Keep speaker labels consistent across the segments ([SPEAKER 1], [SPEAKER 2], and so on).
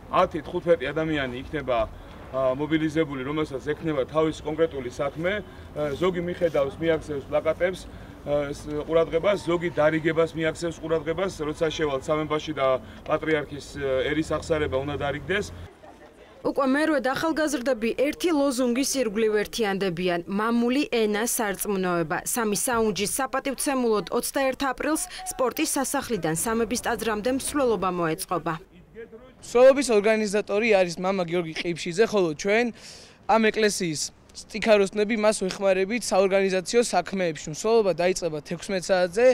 [SPEAKER 1] 10-15 ადამიანი იქნება მობილიზებული, რომელსაც ექნება თავის კონკრეტული საქმე, ზოგი მიხედავს, მიაქცევს პლაკატებს, ყურადღებას, ზოგი დარიგებას მიაქცევს ყურადღებას, როცა შევალთ სამებაში და პატრიარქის ერის აღსარება უნდა დარიგდეს.
[SPEAKER 2] უკვე მერვედ ახალგაზრდები ერთი ლოზუნგის ირგვლივ ერთიანდებიან მამული ენა სარწმუნოება. სამი საუნჯის საპატივცემულოდ 21 აპრილს სპორტის სასახლიდან სამების ტაძრამდე მსვლელობა მოეწყობა.
[SPEAKER 3] მსვლელობის ორგანიზატორი არის მამა გიორგი ყიფშიძე, ხოლო ჩვენ ამ ეკლესიის სტიქაროსნები მას ვეხმარებით საორგანიზაციო საქმეებში. მსვლელობა დაიწყება 16 საათზე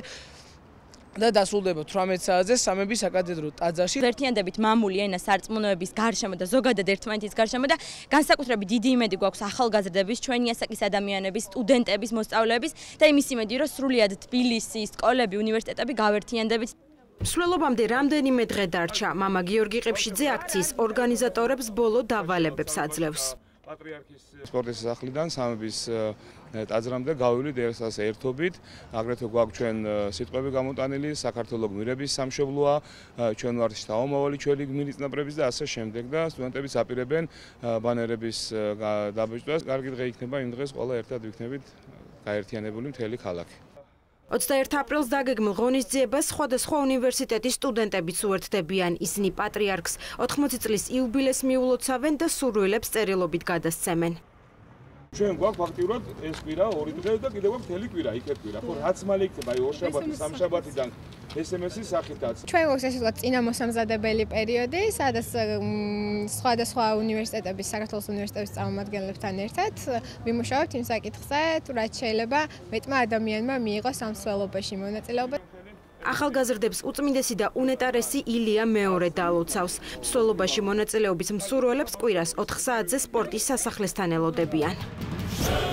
[SPEAKER 3] და დასრულდება 18 საათზე სამების საკათედრო ტაძარში.
[SPEAKER 4] ერთიანდებით მამული ენა სარწმუნოების გარშემო და ზოგადად ერთმანეთის გარშემო და განსაკუთრებით დიდი იმედი გვაქვს ახალგაზრდების, ჩვენი ასაკის ადამიანების, სტუდენტების, მოსწავლეების და იმის იმედი, რომ სრულიად თბილისის სკოლები, უნივერსიტეტები გავერთიანდებით.
[SPEAKER 2] მსვლელობამდე რამდენიმე დღე დარჩა. მამა გიორგი ყიფშიძე აქციის ორგანიზატორებს ბოლო დავალებებს აძლევს.
[SPEAKER 1] პატრიარქის სპორტის სასახლიდან სამების ტაძრამდე გავივლით ერთობით, აგრეთვე გვაქვს ჩვენ სიტყვები გამოტანილი, საქართველოს გმირების სამშობლოა, ჩვენ ვართ შთამომავალი ჩვენი გმირის წინაპრების და ასე შემდეგ და სტუდენტებიც აპირებენ ბანერების დაბეჭდას. კარგი დღე იქნება იმ დღეს ყველა ერთად ვიქნებით გაერთიანებული მთელი ქალაქი.
[SPEAKER 2] 21 აპრილს დაგეგმილ ღონისძიებას სხვადასხვა უნივერსიტეტის სტუდენტებიც უერთდებიან. ისინი პატრიარქს 80 წლის იუბილეს მიულოცავენ და სურვილებს წერილობით გადასცემენ.
[SPEAKER 1] ჩვენ გვაქვს ფაქტიურად ეს კვირა 2 დღე და კიდევ გვაქვს მთელი კვირა იქეთ კვირა. ხო რაც მალე იქნება აი ორშაბათი, სამშაბათიდან SMS-ის სახითაც.
[SPEAKER 5] ჩვენ გვაქვს ესე ვთქვათ წინამოსამზადებელი პერიოდი, სადაც სხვადასხვა უნივერსიტეტების, საქართველოს უნივერსიტეტების წარმომადგენლებთან ერთად ვიმუშავებთ იმ საკითხზე, თუ რაც შეიძლება მეტმა ადამიანმა მიიღოს ამ მსვლელობაში მონაწილეობა.
[SPEAKER 2] ახალგაზრდებს უწმინდესი და უნეტარესი ილია მეორე დალოცავს. მსვლელობაში მონაწილეობის მსურველებს კვირას 4 საათზე სპორტის სასახლესთან ელოდებიან.